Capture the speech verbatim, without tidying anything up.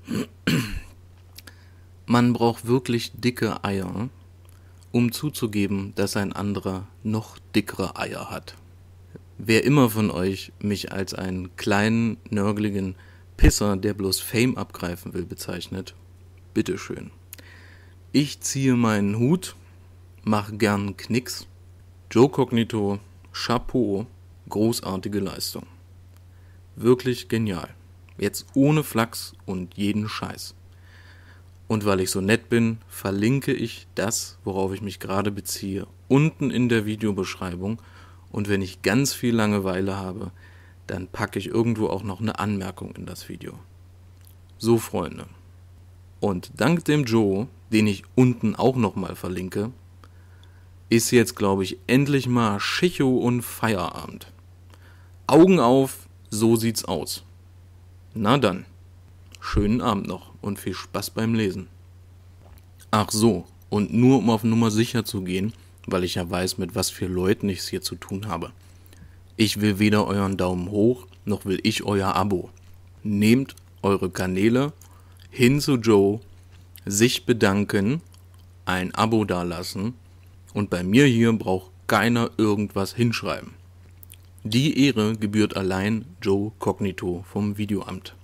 Man braucht wirklich dicke Eier, um zuzugeben, dass ein anderer noch dickere Eier hat. Wer immer von euch mich als einen kleinen, nörgeligen Pisser, der bloß Fame abgreifen will, bezeichnet, bitteschön. Ich ziehe meinen Hut, mach gern Knicks. Joe Cognito, Chapeau, großartige Leistung. Wirklich genial. Jetzt ohne Flachs und jeden Scheiß. Und weil ich so nett bin, verlinke ich das, worauf ich mich gerade beziehe, unten in der Videobeschreibung. Und wenn ich ganz viel Langeweile habe, dann packe ich irgendwo auch noch eine Anmerkung in das Video. So, Freunde. Und dank dem Joe, den ich unten auch nochmal verlinke, ist jetzt, glaube ich, endlich mal Schicho und Feierabend. Augen auf, so sieht's aus. Na dann, schönen Abend noch und viel Spaß beim Lesen. Ach so, und nur um auf Nummer sicher zu gehen, weil ich ja weiß, mit was für Leuten ich es hier zu tun habe. Ich will weder euren Daumen hoch, noch will ich euer Abo. Nehmt eure Kanäle hin zu Joe, sich bedanken, ein Abo dalassen und bei mir hier braucht keiner irgendwas hinschreiben. Die Ehre gebührt allein Joe Cognito vom Videoamt.